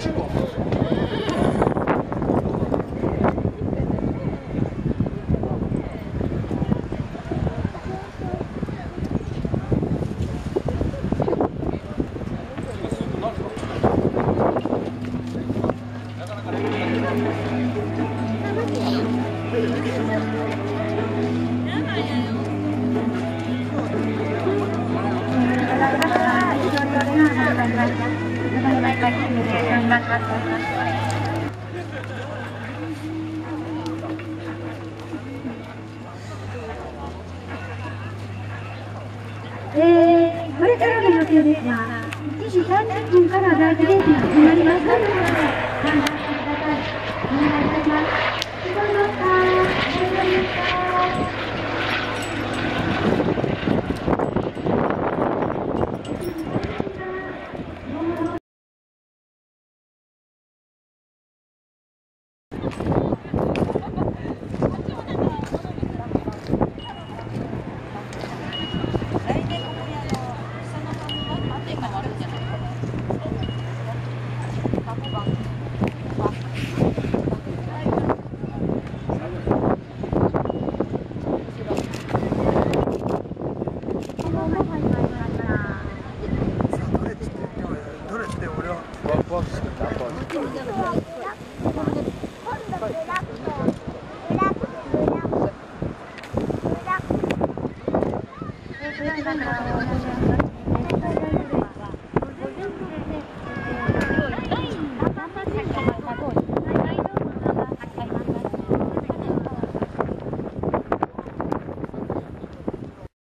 これからの予定ですが、1時30分から第1レースが始まりますので、参加してください。お願いいたします。聞こえますか？大丈夫ですか？ Thank you.